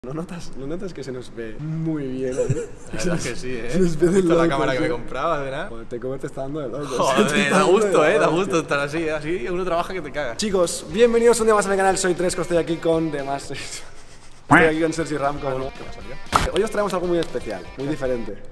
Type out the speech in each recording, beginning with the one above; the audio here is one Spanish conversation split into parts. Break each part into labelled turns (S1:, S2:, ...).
S1: ¿No notas que se nos ve muy bien?
S2: La verdad es que sí, ¿eh?
S1: Se nos ve de
S2: la cámara que me compraba, ¿verdad?
S1: Joder, Takeover te está dando de loco.
S2: Joder, da gusto, da gusto estar así, así uno trabaja que te caga.
S1: Chicos, bienvenidos un día más a mi canal, soy Tresco, estoy aquí con demás. Estoy aquí con Sergi Ram, como no.
S2: ¿Qué pasa, tío?
S1: Hoy os traemos algo muy especial, muy diferente.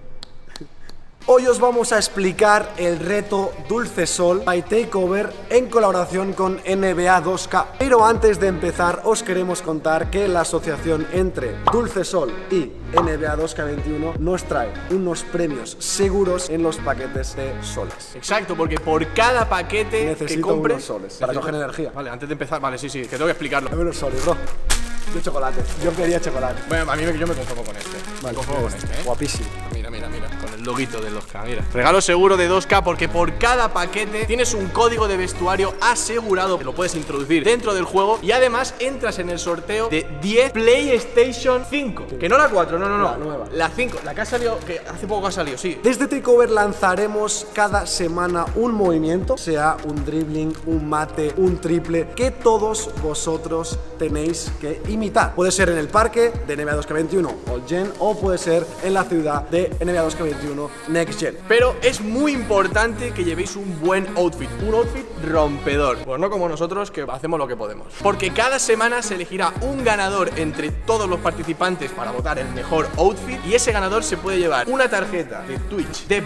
S1: Hoy os vamos a explicar el reto Dulce Sol by Takeover en colaboración con NBA 2K. Pero antes de empezar os queremos contar que la asociación entre Dulce Sol y NBA 2K21 nos trae unos premios seguros en los paquetes de soles.
S2: Exacto, porque por cada paquete
S1: Necesito
S2: que compres
S1: unos soles para coger energía.
S2: Vale, antes de empezar, vale, sí, que tengo que explicarlo.
S1: Dame unos soles, bro. Yo chocolate, yo quería chocolate.
S2: Bueno, a mí yo me conformo con este.
S1: Vale,
S2: me conformo con este, ¿eh?
S1: Guapísimo.
S2: Mira, con el loguito de 2K, mira. Regalo seguro de 2K porque por cada paquete tienes un código de vestuario asegurado que lo puedes introducir dentro del juego y además entras en el sorteo de 10 PlayStation 5. Sí. Que no la 4, no.
S1: La nueva.
S2: La 5, la que ha salido, que hace poco ha salido, sí.
S1: Desde Takeover lanzaremos cada semana un movimiento, sea un dribbling, un mate, un triple, que todos vosotros tenéis que imitar. Puede ser en el parque de NBA 2K21 All Gen o puede ser en la ciudad de NBA 2K21 Next Gen.
S2: Pero es muy importante que llevéis un buen outfit, un outfit rompedor. Pues no como nosotros que hacemos lo que podemos. Porque cada semana se elegirá un ganador entre todos los participantes para votar el mejor outfit y ese ganador se puede llevar una tarjeta de Twitch de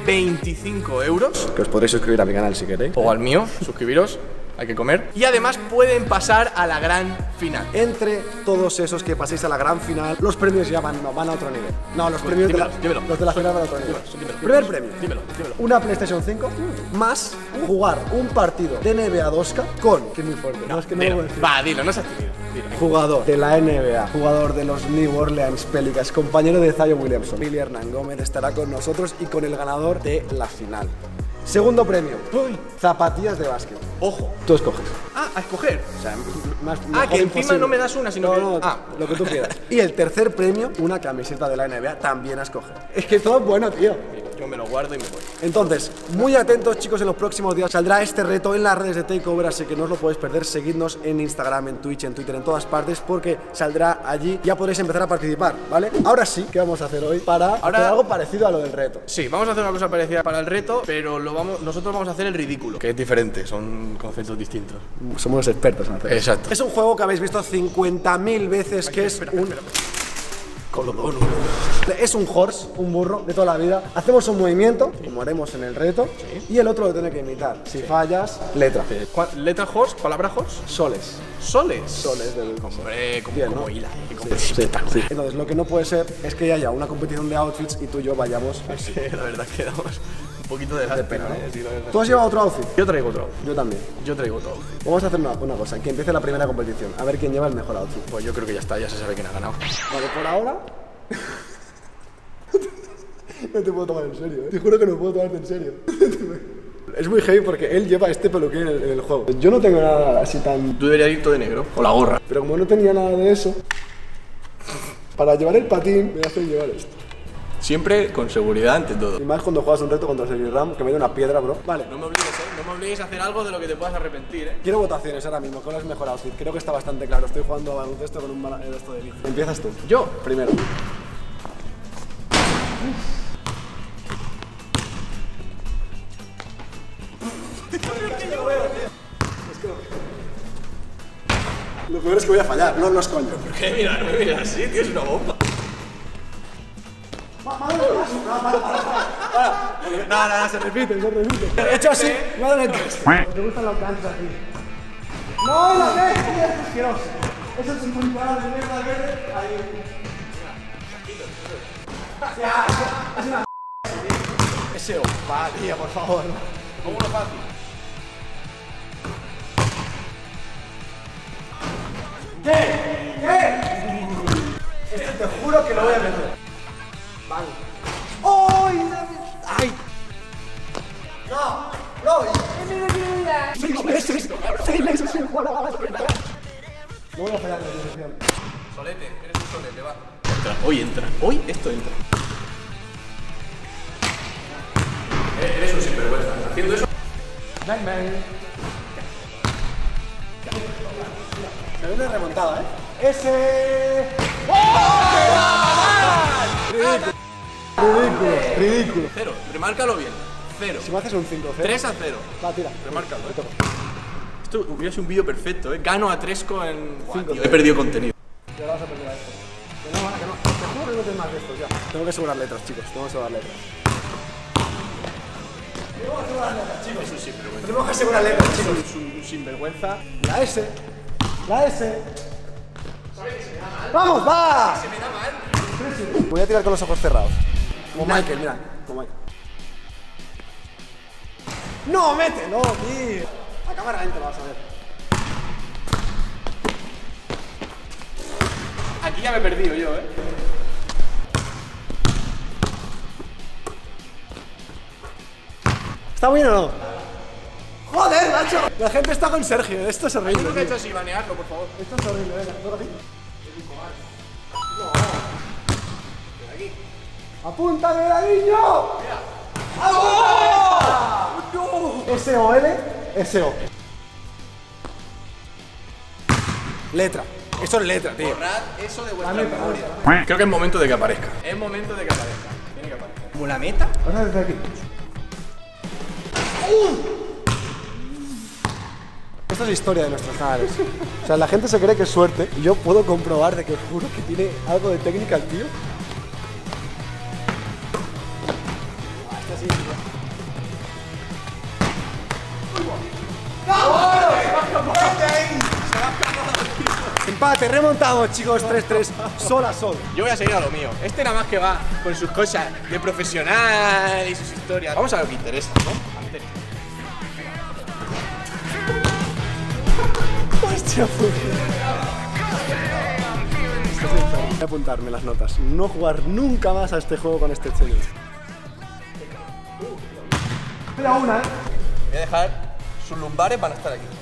S2: 25 euros.
S1: Que os podréis suscribir a mi canal si queréis.
S2: O al mío, suscribiros. Hay que comer. Y además pueden pasar a la gran final.
S1: Entre todos esos que paséis a la gran final, los premios ya van a otro nivel. No, los premios
S2: dímelo.
S1: Los de la final van a otro nivel.
S2: Dímelo.
S1: Primer premio.
S2: Dímelo.
S1: Una PlayStation 5 más jugar un partido de NBA 2K con... Que es muy fuerte. No, es que no lo voy a decir.
S2: Va, dilo, no seas tímido.
S1: Jugador de la NBA, jugador de los New Orleans Pelicans, compañero de Zion Williamson. Billy Hernán Gómez estará con nosotros y con el ganador de la final. Segundo premio, zapatillas de básquet.
S2: Ojo.
S1: Tú escoges.
S2: Ah, a escoger.
S1: O sea,
S2: que encima
S1: imposible.
S2: no me das una, sino
S1: no,
S2: que...
S1: lo que tú quieras. Y el tercer premio, una camiseta de la NBA, también a escoger. Es que todo es bueno, tío.
S2: Yo me lo guardo y me voy.
S1: Entonces, muy atentos, chicos, en los próximos días saldrá este reto en las redes de Takeover, así que no os lo podéis perder. Seguidnos en Instagram, en Twitch, en Twitter, en todas partes, porque saldrá allí. Ya podréis empezar a participar, ¿vale? Ahora sí, ¿qué vamos a hacer hoy? Para hacer algo parecido a lo del reto.
S2: Sí, vamos a hacer una cosa parecida para el reto, pero nosotros vamos a hacer el ridículo. Que es diferente, son conceptos distintos.
S1: Somos expertos en hacer.
S2: Exacto.
S1: Es un juego que habéis visto 50.000 veces, que es un...
S2: Colodón.
S1: Es un horse, un burro de toda la vida. Hacemos un movimiento, como haremos en el reto, y el otro lo tiene que imitar. Si fallas, letra.
S2: ¿Letra horse? ¿Palabra horse?
S1: Soles.
S2: ¿Soles?
S1: Soles del...
S2: Hombre, como
S1: Bien, ¿no?
S2: hila.
S1: Sí. Entonces, lo que no puede ser es que haya una competición de outfits y tú y yo vayamos así.
S2: Sí, la verdad que damos un poquito de
S1: pena, ¿no?
S2: Sí, la verdad.
S1: ¿Tú has llevado otro outfit?
S2: Yo traigo otro outfit.
S1: Yo también.
S2: Yo traigo otro outfit.
S1: Vamos a hacer una cosa, que empiece la primera competición. A ver quién lleva el mejor outfit.
S2: Pues yo creo que ya está, ya se sabe quién ha ganado.
S1: Vale, por ahora... No te puedo tomar en serio, ¿eh? Te juro que no puedo tomarte en serio. Es muy heavy porque él lleva este peluquín en el juego. Yo no tengo nada así tan...
S2: Tú deberías ir todo de negro. O la gorra.
S1: Pero como no tenía nada de eso, para llevar el patín me hacen llevar esto.
S2: Siempre con seguridad ante todo.
S1: Y más cuando juegas un reto contra Sergi Ram, que me da una piedra, bro. Vale.
S2: No me obligues, No me obligues a hacer algo de lo que te puedas arrepentir,
S1: Quiero votaciones ahora mismo. ¿Cuál es el mejor outfit? Creo que está bastante claro. Estoy jugando a baloncesto con un esto de bici. Empiezas tú.
S2: Yo.
S1: Primero. Lo peor es que voy a fallar, no es coño.
S2: ¿Por qué? Mira, no me miras así, tío, es una bomba.
S1: No, se repite. He hecho así, me ha dado en el caso. ¿Te gustan los ganchos aquí? ¡No, la ves! ¡Es asqueroso! Eso es un puntual de mierda verde. Ahí. Es una... Ese opa, tío, por favor.
S2: Pongo uno fácil.
S1: ¿Qué? Esto te juro que lo voy a meter. Vale. ¡Ay! ¡Ay! ¡No! ¡No! No voy a fallar la dirección.
S2: Solete, eres un solete, va. Entra. Hoy esto entra. Eres un sinvergüenza. Haciendo eso.
S1: Bang, bang. Se ve una remontada, ¿eh? ¡Ese! Ridículo.
S2: 0, remárcalo bien. 0.
S1: Si me haces un 5-0.
S2: 3-0.
S1: Va, tira.
S2: Remárcalo, Esto hubiera sido un vídeo perfecto, Gano a Tresco en... Buah, tío, he perdido contenido.
S1: Ya vas a perder a esto. Que no. Te juro que no tienes más de estos ya. Tengo que asegurar letras, chicos. Tengo que asegurar letras.
S2: Eso sí, pero bueno.
S1: Tenemos que asegurar letras, chicos.
S2: Es un sinvergüenza.
S1: La S. La S. ¡Vamos, va!
S2: Se me da mal.
S1: Voy a tirar con los ojos cerrados. Como Michael, mira. Como Michael. ¡No, mételo, tío! A cámara lenta lo vas a ver.
S2: Aquí ya me he perdido yo,
S1: ¿Está bien o no? ¡Joder, macho! La gente está con Sergio. Esto es horrible.
S2: Tengo que
S1: tío.
S2: hecho así, banearlo, por favor.
S1: Esto es horrible, venga. Toca a ti. ¡Apúntame, niño! ¡Oh! S-O-L, S-O. Letra. Eso es letra, tío.
S2: Borrad eso de vuestra
S1: Dame,
S2: memoria. Creo que es momento de que aparezca. Es momento de que aparezca. Tiene que aparecer. ¿Como la meta?
S1: Vamos a desde aquí. Esto es historia de nuestros canales. O sea, la gente se cree que es suerte y yo puedo comprobar de que juro que tiene algo de técnica el tío. Empate, remontamos, chicos, 3-3, sol a sol.
S2: Yo voy a seguir a lo mío. Este nada más que va con sus cosas de profesional y sus historias. Vamos a lo que interesa, ¿no?
S1: Hostia, voy a apuntarme las notas. No jugar nunca más a este juego con este señor. Espera una,
S2: Voy a dejar sus lumbares para estar aquí.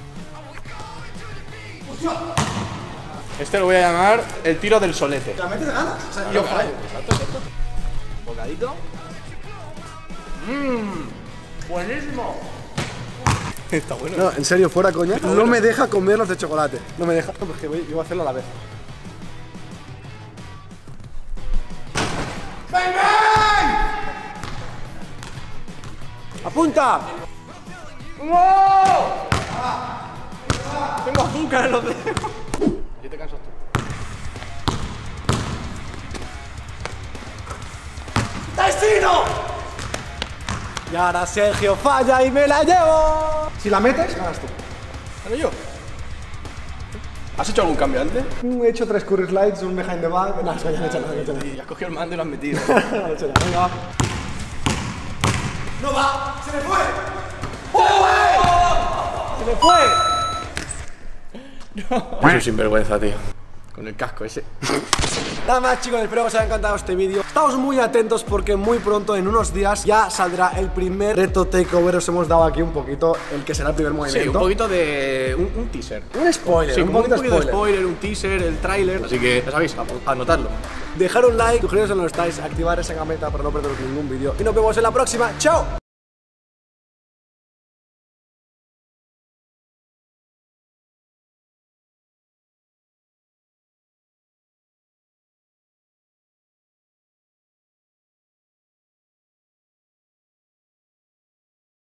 S2: Este lo voy a llamar el tiro del solete.
S1: ¿La metes de ganas? O sea,
S2: Yo fallo. Exacto. Bocadito. Buenísimo. Está bueno.
S1: No, en serio, fuera coña. No me deja comer los de chocolate. No me deja. No, porque yo voy a hacerlo a la vez. ¡Ven, ven! ¡Apunta!
S2: ¡No! Tengo azúcar en los dedos. Yo te cansas tú.
S1: ¡Destino! Y ahora Sergio falla y me la llevo. Si la metes, ganas tú.
S2: ¿Pero yo? ¿Has hecho algún cambio antes?
S1: He hecho 3 curry slides, un behind the back. No, ya no he hecho nada,
S2: Y has cogido el mando y lo has metido.
S1: No he hecho nada. Venga, va. ¡No va! ¡Se me fue! ¡Se me fue!
S2: Eso es sinvergüenza, tío. Con el casco ese.
S1: Nada más, chicos, espero que os haya encantado este vídeo. Estamos muy atentos porque muy pronto, en unos días, ya saldrá el primer reto takeover. Os hemos dado aquí un poquito el que será el primer movimiento.
S2: Sí, un poquito de... un teaser.
S1: Un spoiler,
S2: Sí,
S1: un
S2: como un
S1: poquito
S2: poquito de spoiler, un teaser, el tráiler. Así que, ya sabéis, anotadlo.
S1: Dejar un like, suscribiros si no lo estáis, activar esa campanita para no perderos ningún vídeo. Y nos vemos en la próxima. ¡Chao!